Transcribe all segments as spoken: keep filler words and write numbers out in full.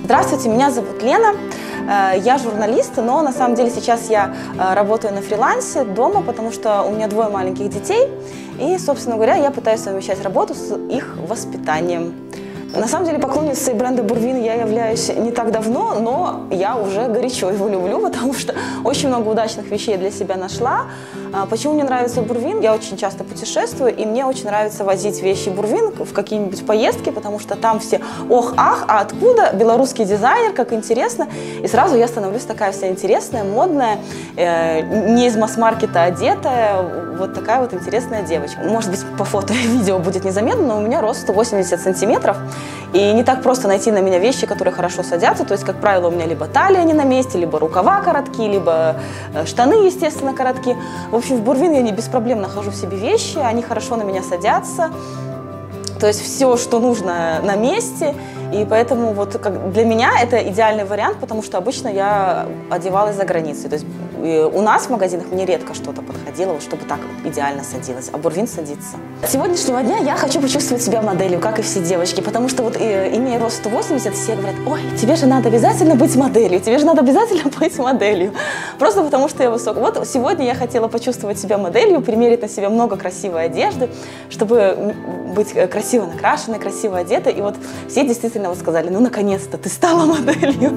Здравствуйте, меня зовут Лена, я журналист, но на самом деле сейчас я работаю на фрилансе дома, потому что у меня двое маленьких детей, и, собственно говоря, я пытаюсь совмещать работу с их воспитанием. На самом деле поклонницей бренда Бурвин я являюсь не так давно, но я уже горячо его люблю, потому что очень много удачных вещей я для себя нашла. Почему мне нравится Бурвин? Я очень часто путешествую, и мне очень нравится возить вещи Бурвин в какие-нибудь поездки, потому что там все ох-ах, а откуда? Белорусский дизайнер, как интересно. И сразу я становлюсь такая вся интересная, модная, э, не из масс-маркета одетая, вот такая вот интересная девочка. Может быть, по фото и видео будет незаметно, но у меня рост сто восемьдесят сантиметров. И не так просто найти на меня вещи, которые хорошо садятся. То есть, как правило, у меня либо талия не на месте, либо рукава короткие, либо штаны, естественно, короткие. В общем, в Бурвин я не без проблем нахожу в себе вещи, они хорошо на меня садятся. То есть все, что нужно, на месте. И поэтому вот как для меня это идеальный вариант, потому что обычно я одевалась за границей. То есть у нас в магазинах мне редко что-то подходило, вот, чтобы так вот идеально садилось, а Бурвин садится. С сегодняшнего дня я хочу почувствовать себя моделью, как и все девочки, потому что вот имея рост сто восемьдесят, все говорят: ой, тебе же надо обязательно быть моделью, тебе же надо обязательно быть моделью. Просто потому что я высокая. Вот сегодня я хотела почувствовать себя моделью, примерить на себя много красивой одежды, чтобы быть красиво накрашенной, красиво одетой. И вот все действительно вот сказали: ну, наконец-то ты стала моделью.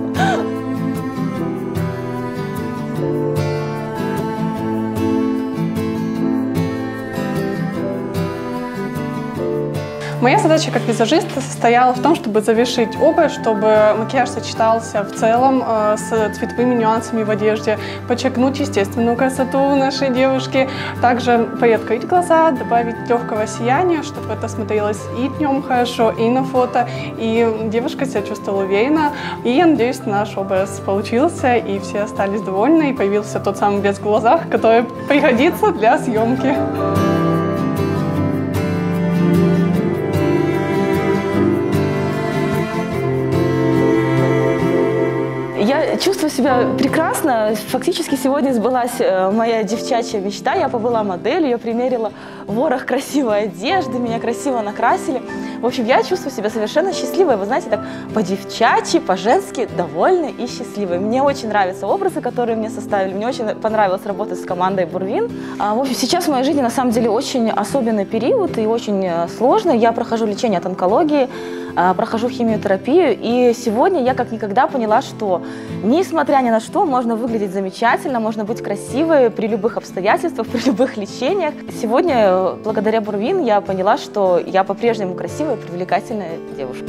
Моя задача как визажиста состояла в том, чтобы завершить образ, чтобы макияж сочетался в целом э, с цветовыми нюансами в одежде, подчеркнуть естественную красоту нашей девушки, также приоткрыть глаза, добавить легкого сияния, чтобы это смотрелось и днем хорошо, и на фото, и девушка себя чувствовала уверенно. И я надеюсь, наш образ получился, и все остались довольны, и появился тот самый блеск в глазах, который пригодится для съемки. Я чувствую себя прекрасно. Фактически сегодня сбылась моя девчачья мечта. Я побыла моделью, я примерила ворох красивой одежды, меня красиво накрасили. В общем, я чувствую себя совершенно счастливой. Вы знаете, так по-девчачьи, по-женски довольной и счастливой. Мне очень нравятся образы, которые мне составили. Мне очень понравилось работать с командой Бурвин. В общем, сейчас в моей жизни на самом деле очень особенный период и очень сложный. Я прохожу лечение от онкологии, прохожу химиотерапию. И сегодня я как никогда поняла, что несмотря ни на что, можно выглядеть замечательно, можно быть красивой при любых обстоятельствах, при любых лечениях. Сегодня, благодаря Бурвин, я поняла, что я по-прежнему красивая и привлекательная девушка.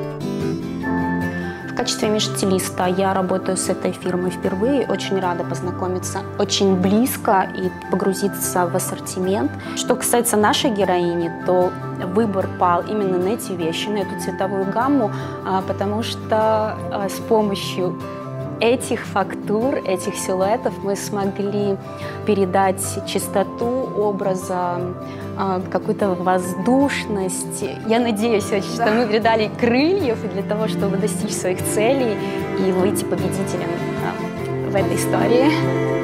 В качестве межстилиста я работаю с этой фирмой впервые. Очень рада познакомиться очень близко и погрузиться в ассортимент. Что касается нашей героини, то выбор пал именно на эти вещи, на эту цветовую гамму, потому что с помощью этих фактур, этих силуэтов мы смогли передать чистоту образа, какую-то воздушность. Я надеюсь, очень, что мы передали крыльев для того, чтобы достичь своих целей и выйти победителем в этой истории.